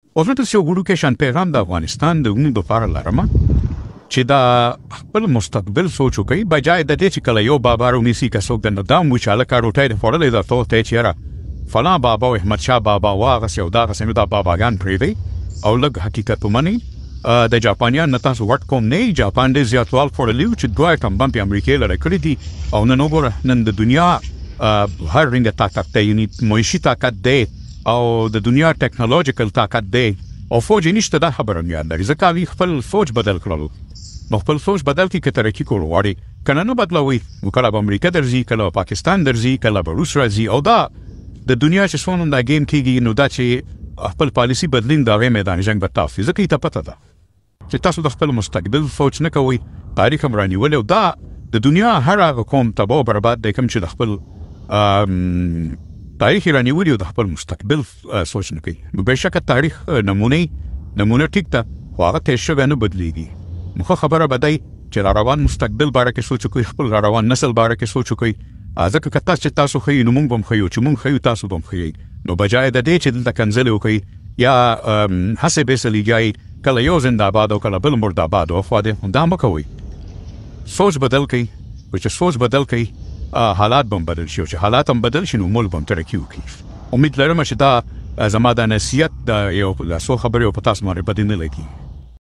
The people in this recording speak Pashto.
اوس نو تاسو ګورو کې شان پیغام د افغانستان د غونډو لپاره لرم چې دا خپل مستقبل سوچ وکړي بجای د دې چې کله یو بابا رونیسي که څوک د نظام وچاله کاروټای د فورلې د توته چیرې فلان بابا احمد شاه بابا واغه یو دا غسنو دا باباګان پریدي او لږ حقیقت ومني د جاپانیان نه تاسو وټ کوم نه جاپان دې زیاتوال فورلیو چې دوه کم بم په امریکا لره کړی دي او نن وګوره نن د دنیا هر رنګ طاقت ته یعنی معیشي طاقت دی او د دنیا ټیکنالوژیکل طاقت دی او فوج نشته دا خبره نه یاد لري ځکه وی خپل فوج بدل کړلو نو خپل فوج بدل کی که ترقی کول غواړي کنه نو بدلوي کله به امریکا درځي کله پاکستان درځي کله به روس راځي او دا د دنیا چې څونه دا گیم کیږي نو دا چې خپل پالیسی بدلین دا میدان جنگ به تاسو ځکه ته پته ده چې تاسو د خپل مستقبل فوج نه کوي تاریخ هم رانیول او دا د دنیا هر هغه قوم تباہ برباد دی کوم چې د خپل تاریخ رانیول او د خپل مستقبل سوچ نه کوي نو بهشکه تاریخ نمونه ټیک ته خو هغه تیر شوی نه بدلیږي مخه خبره بدای چې روان مستقبل باره کې سوچ کوي خپل روان نسل باره کې سوچ کوي ځکه که تاسو خو نو موږ هم خو چې موږ خو تاسو هم خو نو بجای د دې چې دلته کنځل وکړي یا حسب سلیجای کله یو زنده‌باد او کله بل مرده‌باد او خو دې دا مکوي سوچ بدل کړي او چې سوچ بدل کړي حالات بم بدل شي چې حالات هم بدل شي نو ملک هم ترقی وکړي امید لرم چې دا زما د نصیحت د یو څو خبرې په تاسو باندې بدینه لګي